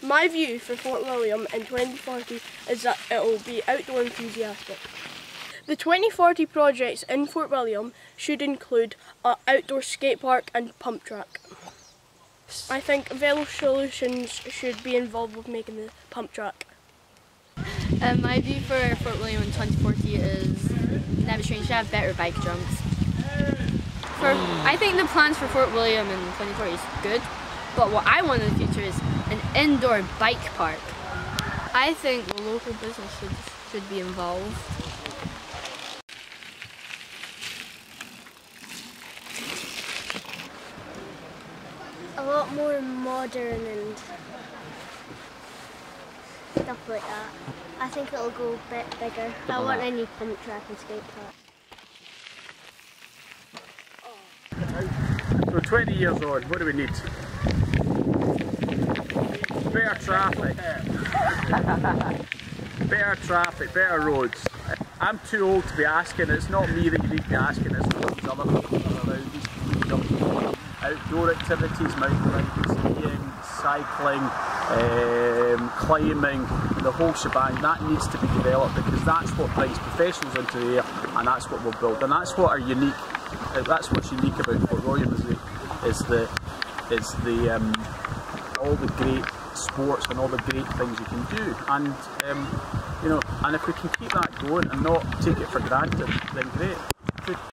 My view for Fort William in 2040 is that it will be outdoor enthusiastic. The 2040 projects in Fort William should include an outdoor skate park and pump track. I think Velo Solutions should be involved with making the pump track. My view for Fort William in 2040 is Nevis Train should have better bike jumps. I think the plans for Fort William in 2040 is good, but what I want in the future is an indoor bike park. I think the local business should be involved. A lot more modern and stuff like that. I think it'll go a bit bigger. I want a new pump track and skate park. So 20 years on, what do we need? Better traffic. Better traffic, better roads. I'm too old to be asking, it's not me that you need to be asking, it's these other people that are around, these young outdoor activities, mountain biking, skiing, cycling, climbing, the whole shebang, that needs to be developed because that's what brings professionals into the air and that's what we'll build. And that's what that's what's unique about Fort William is all the great sports and all the great things you can do. And you know, and if we can keep that going and not take it for granted, then great.